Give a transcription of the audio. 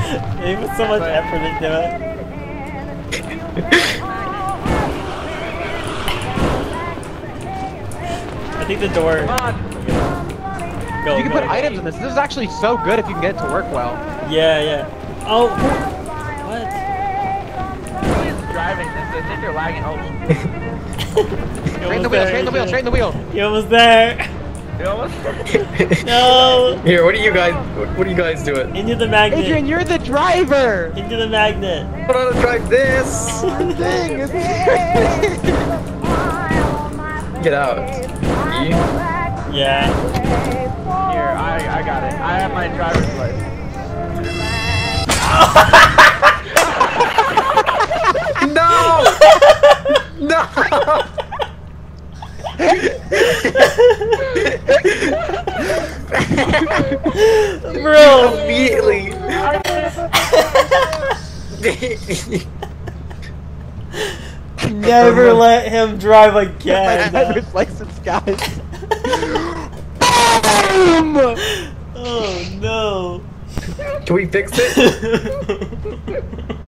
They put so much effort into it. I think the door. Come on. Go, You can put items in this. This is actually so good if you can get it to work well. Yeah, yeah. Oh. What? Who is driving this? I think they're lagging. Oh. Straighten the wheel, straighten the wheel, straighten the wheel. You almost there. You almost. No. Here, what are you guys doing? Into the magnet. Adrian, you're the driver. Into the magnet. I don't know how to drive this. Dang, it's Get out. E? Yeah. Here, I got it. I have my driver's license. No! No! Bro. Immediately. Never let him drive again. my driver's license, guys. Boom! Oh no. Can we fix it?